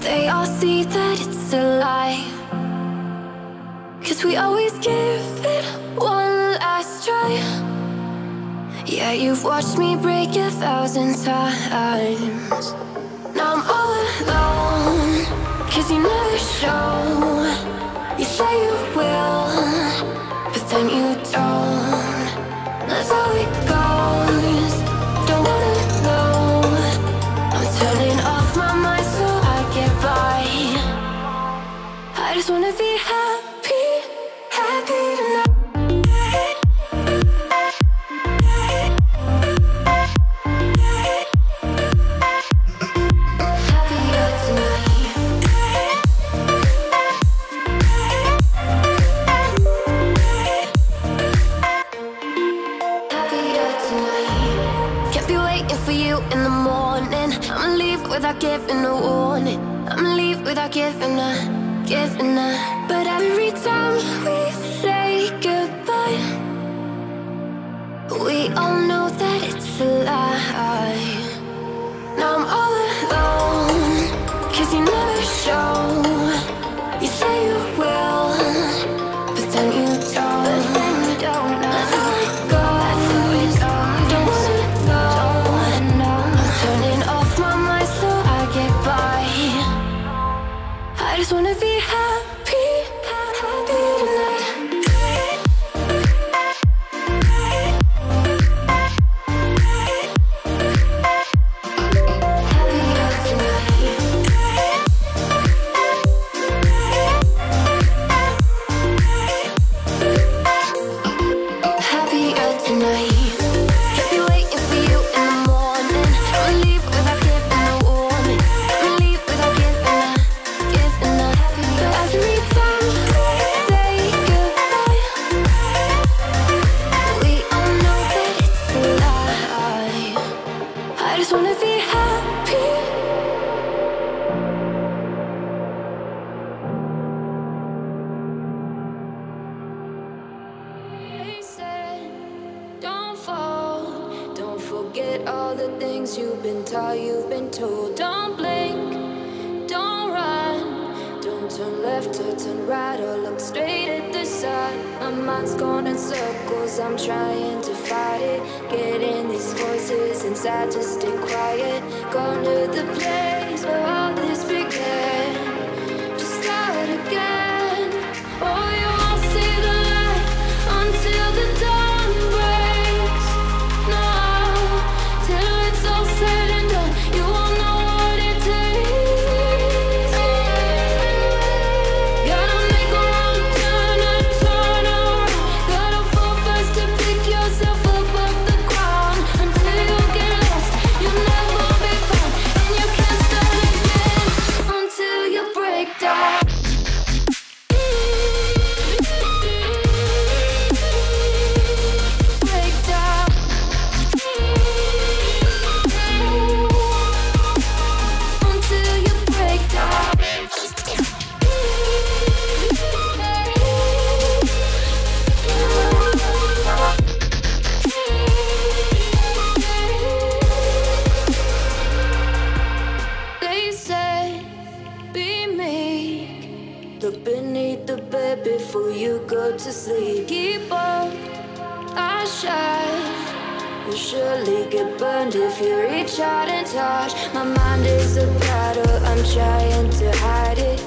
they all see that it's a lie. 'Cause we always give it one last try. Yeah, you've watched me break 1,000 times. Now I'm all alone, 'cause you never show. You say you will, but then you don't. That's how it goes. Don't wanna know. I'm turning off my mind so I get by. I just wanna be happy, happy tonight. Without giving a warning, I'ma leave without giving a. But every time we say goodbye, we all know that it's a lie. Now I'm all alone, 'cause you never show. You say you will, but then you don't. That's how it goes. Don't wanna know. I'm turning off my mind so I get by. I just wanna be happy, happy tonight. All the things you've been taught, you've been told. Don't blink, don't run, don't turn left or turn right or look straight at the sun. My mind's going in circles, I'm trying to fight it. Getting these voices inside to stay quiet. Going to the place where all this began. Just start again. Oh, you won't see the light until the dawn breaks. No, till it's all said and done, you won't know what it takes. Gotta make a wrong turn, a turn around. Gotta fall first to pick yourself up off the ground. Until you get lost, you'll never be found. And you can't start again until you break down. Break down. Until you break down. They say, be meek. Look beneath the bed before you go to sleep. Keep on, I shine. You'll surely get burned if you reach out and touch. My mind is a battle, I'm trying to hide it.